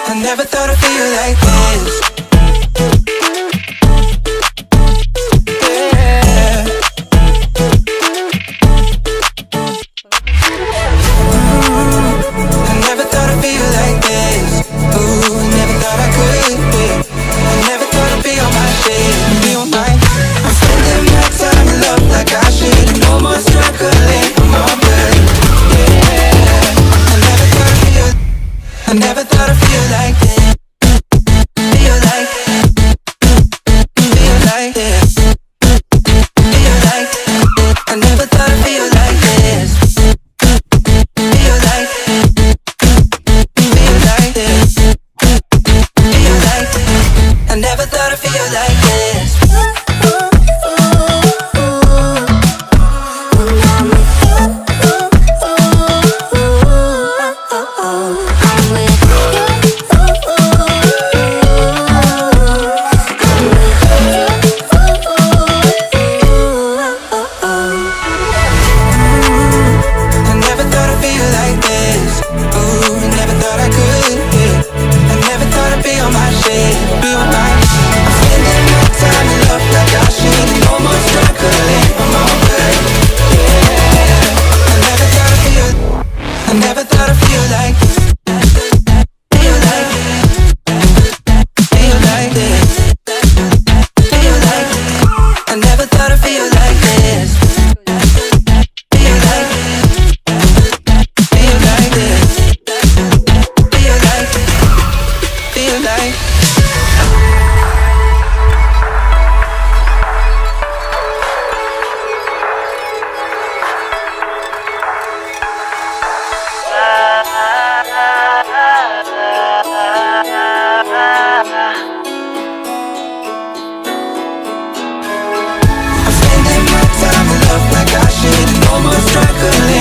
I never thought I'd feel like this. I never thought I'd feel like this. Feel like, feel like this. Feel like, I never thought I'd feel like this. Feel like, feel like this. Feel like, I never thought I'd feel like this. Almost struggling.